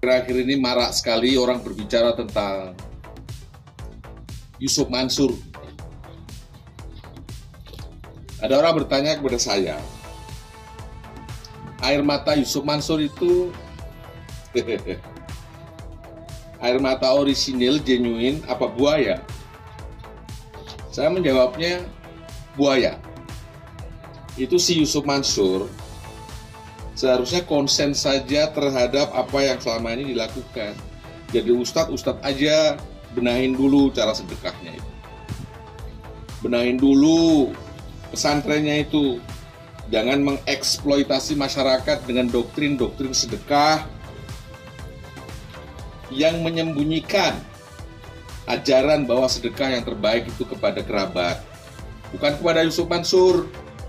Akhir-akhir ini marak sekali orang berbicara tentang Yusuf Mansur. Ada orang bertanya kepada saya, air mata Yusuf Mansur itu air mata orisinil, genuine, apa buaya? Saya menjawabnya buaya. Itu si Yusuf Mansur seharusnya konsen saja terhadap apa yang selama ini dilakukan. Jadi ustadz aja benahin dulu cara sedekahnya itu. Benahin dulu pesantrennya itu. Jangan mengeksploitasi masyarakat dengan doktrin-doktrin sedekah yang menyembunyikan ajaran bahwa sedekah yang terbaik itu kepada kerabat, bukan kepada Yusuf Mansur.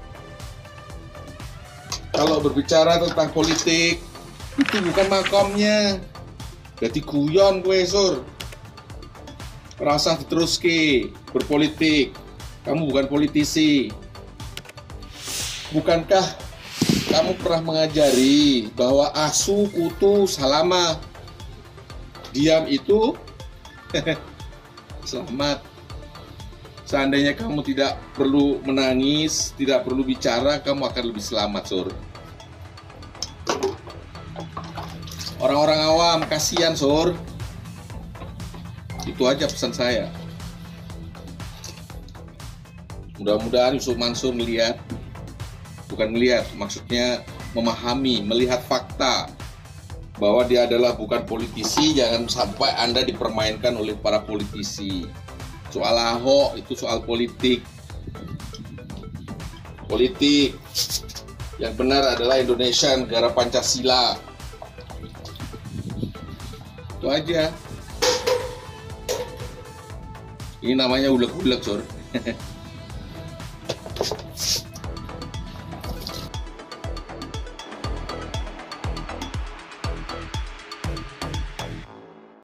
Kalau berbicara tentang politik, itu bukan makomnya. Jadi guyon gue, Sur. Rasa diteruski berpolitik. Kamu bukan politisi. Bukankah kamu pernah mengajari bahwa asu, kutu, salama, diam itu selamat. Seandainya kamu tidak perlu menangis, tidak perlu bicara, kamu akan lebih selamat, Sur. Orang-orang awam, kasihan, Sur. Itu aja pesan saya. Mudah-mudahan Yusuf Mansur melihat, bukan melihat, maksudnya memahami, melihat fakta bahwa dia adalah bukan politisi. Jangan sampai Anda dipermainkan oleh para politisi. Soal Ahok itu soal politik. Politik. Yang benar adalah Indonesia negara Pancasila. Itu aja. Ini namanya ulek-ulek, Sur.